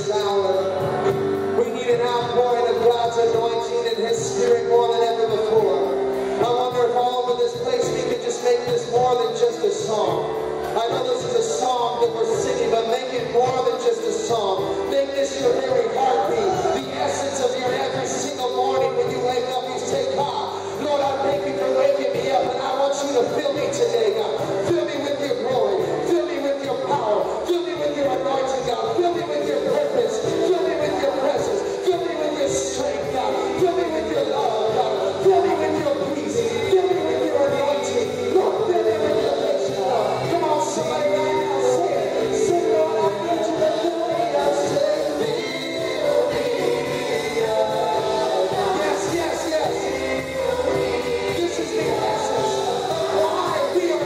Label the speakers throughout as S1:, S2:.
S1: this hour. We need an outpouring of God's anointing and His Spirit more than ever before. I wonder if all over this place we could just make this more than just a song. I know this is a song that we're singing, but make it more than just a song. Make this your very heartbeat, the essence of your every single morning when you wake up. You say, God, Lord, I thank you for waking me up, and I want you to fill me today, God. Fill me with your glory. Fill me with your power. Fill me with your anointing, God. Fill me with your purpose. Fill me with your presence. Fill me with your strength, God. Fill me with your love, God. Fill me with your peace. Fill me with your anointing. Lord, fill me with your patience, God. Come on, somebody right now, say it. Say, Lord, I need you to fill me up. Say, fill me up. Yes, yes, yes. This is the essence of why we are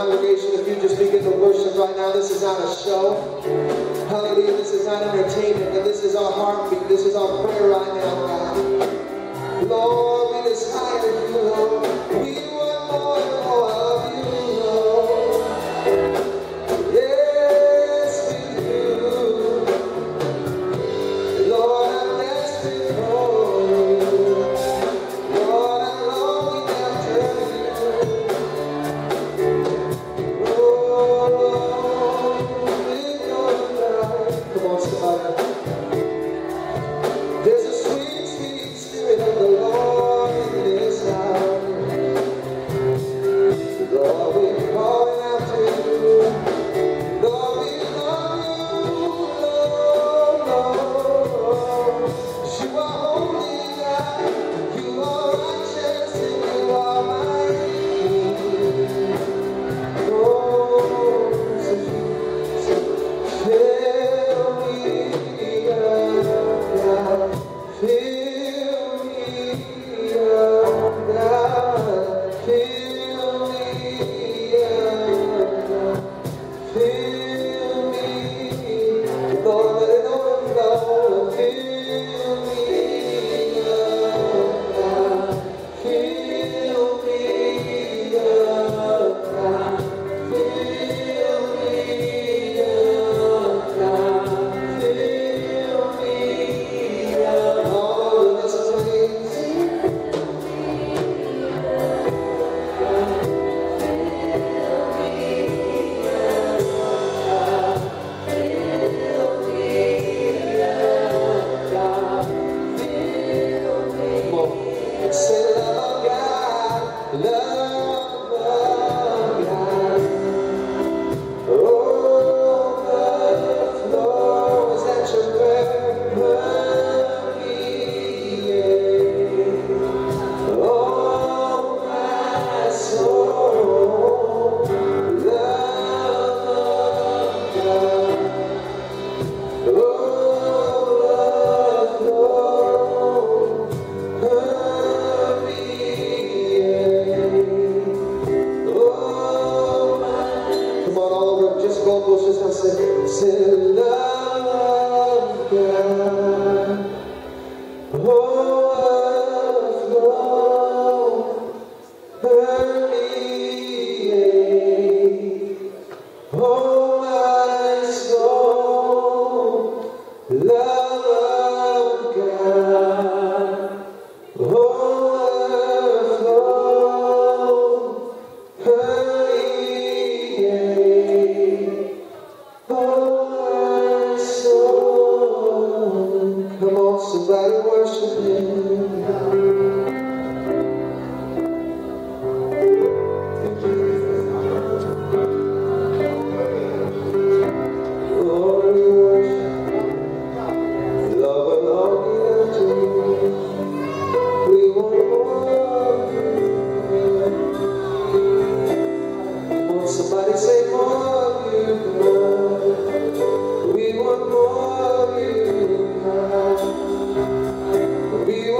S1: congregation, if you just begin to worship right now, this is not a show. Hallelujah, this is not entertainment, but this is our heartbeat. This is our prayer right now, God. Lord, we desire you, Lord. We want more and more of you, Lord. Yes, we do. Lord, I'm desperate for you. Lord, I'm longing after you. Come on, somebody. There's a sweet, sweet spirit of the Lord in this house. Lord, we're calling out to you. Lord, we love you, Lord. You are holy, God. You are righteous, and you are mighty. We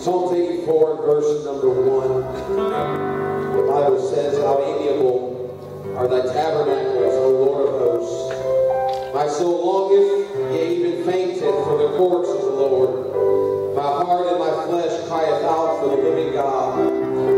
S1: Psalm 84 and verse number 1. The Bible says, how amiable are thy tabernacles, O Lord of hosts. My soul longeth, yea, even fainteth for the courts of the Lord. My heart and my flesh crieth out for the living God.